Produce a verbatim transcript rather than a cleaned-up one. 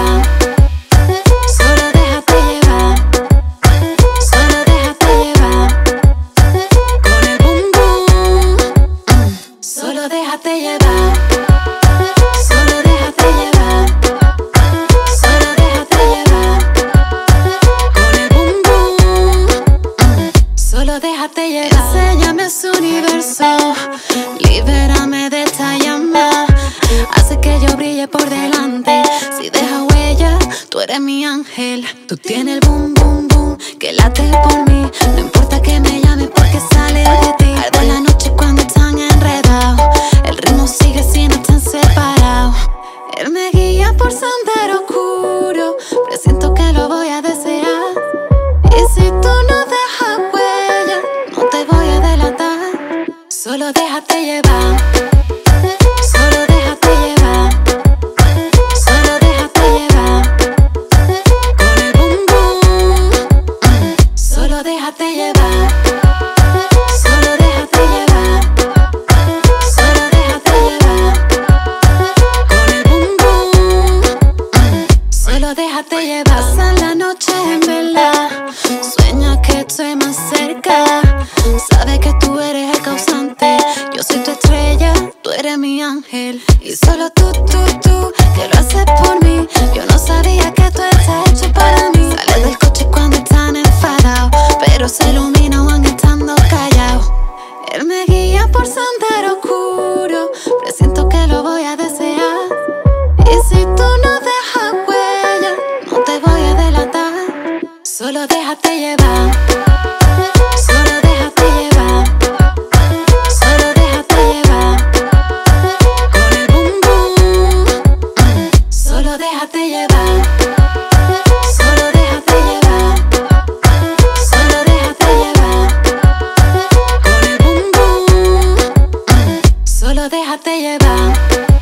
llevar. Solo déjate llevar. Solo déjate llevar. Con el boom boom. Solo déjate llevar. Solo déjate llevar. Solo déjate llevar. Con el boom boom. Solo déjate llevar. Enséñame su universo. Libérame de esta llama. Hace que yo brille por delante. Si deja huella, tú eres mi ángel. Tú tienes el boom boom boom que late por mí. No importa que me llame porque sale de ti. Arde la noche cuando están enredados. El ritmo sigue si no están separados. Él me guía por sendero oscuro. Presiento que lo voy a desear. Y si tú no dejas huella, no te voy a delatar. Solo déjate llevar. Solo déjate llevar. Solo déjate llevar. Con el boom boom. Solo déjate llevar. Solo déjate llevar. Solo déjate llevar. Con el boom boom. Solo déjate llevar. Pasa la noche en vela. Sueña que estoy más cerca. Sabe que tú eres el causante. Yo soy tu estrella, tú eres mi ángel. Y solo tú, tú, tú, que lo haces por mí. Yo no sabía que tú estás hecho para mí. Sales del coche cuando están enfadados, pero se iluminan estando callados. Él me guía por sendero oscuro. Presiento que lo voy a desear. Y si tú no dejas huella, no te voy a delatar. Solo déjate llevar. Solo déjate llevar. Solo déjate llevar. Con el boom boom. Solo déjate llevar. Solo déjate llevar. Solo déjate llevar. Con el boom boom. Solo déjate llevar.